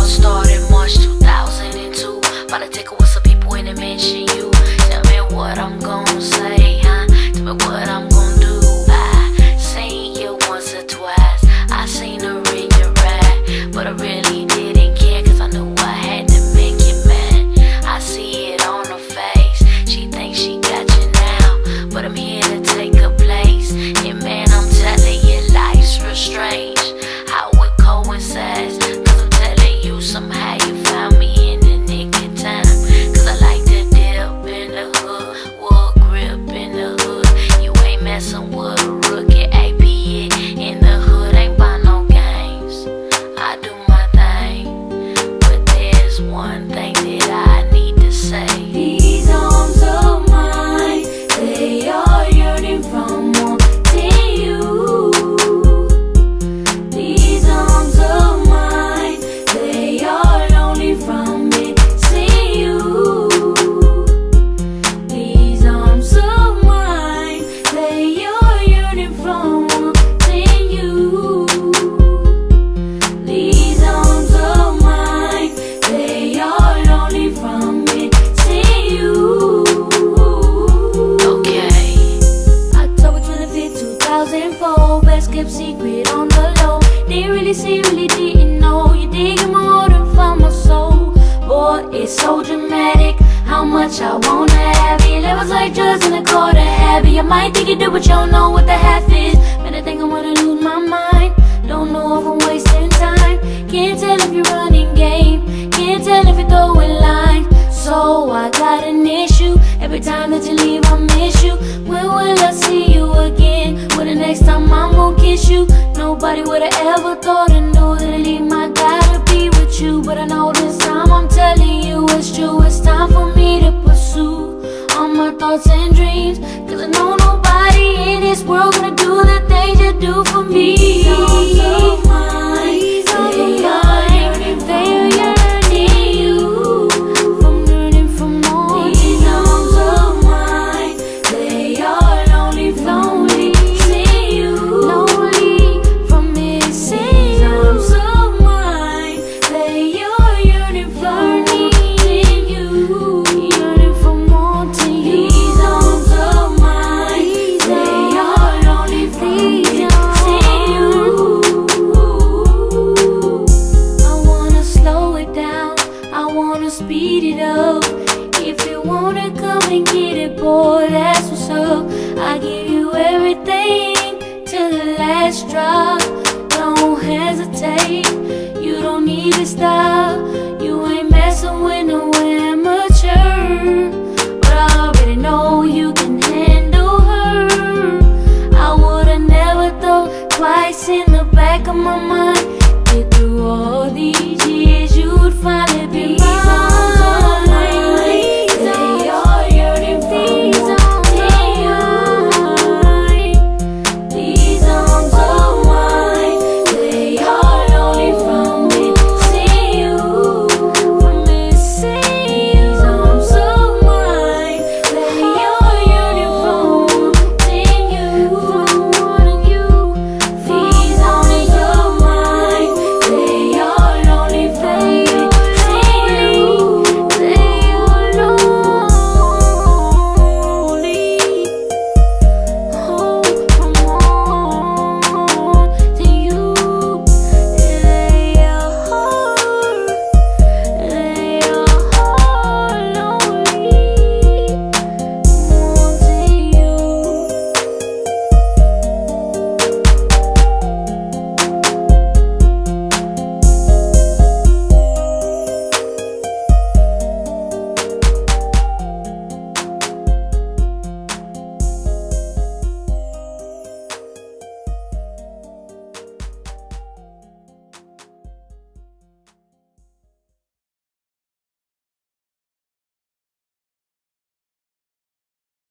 all started March 2002. About to take with some people and they mention you. Tell me what I'm gon' say, huh? Tell me what I'm gon' do. I seen you once or twice, I seen her in your ride, but I really didn't care, cause I knew I had to make you mad. I see it on her face, she thinks she got you now, but I'm here to take her place. And man, I'm telling you, life's real strange, how it coincides, cause I'm telling you, somehow you found me in the nick of time. Cause I like to dip in the hood, wood grip in the hood. You ain't messing with a rookie, APA in the hood, ain't by no games. I do my thing, but there's one thing that I need to say. These arms of mine, they are yearning from wanting you. These arms of mine, they are lonely from missing you. These arms of mine, they are yearning from wanting you. These arms of mine, they are lonely from missing you. Okay. October 25th, 2004, best kept secret on the low. Didn't really see, really didn't know. You digging more than for my soul. Boy, it's so dramatic, how much I wanna have you. Levels like drugs in a car to have you. I might think you do, but you don't know what the half is. Man, I think I wanna lose my mind. Don't know if I'm wasting time. Can't tell if you're running game, can't tell if you're throwing lines. So I got an issue, every time that you leave I miss you. When will I see you again? When the next time I'm gonna kiss you? Nobody would've ever thought I knew that I leave my gotta be with you. But I know this time I'm telling you it's true. It's time for me to pursue all my thoughts and dreams, cause I know nobody in this world gonna do the things you do for me. These arms of mine, they are yearning you. From yearning for more. These arms of mine, they are lonely from missing you. Lonely from missing you. These arms of mine, they are yearning from wanting you. Yearning from wanting you. These arms of mine, they are lonely from missing you. I wanna slow it down, I wanna speed it up. If you wanna come and get it, boy, that's what's up. I give you everything till the last drop. Don't hesitate.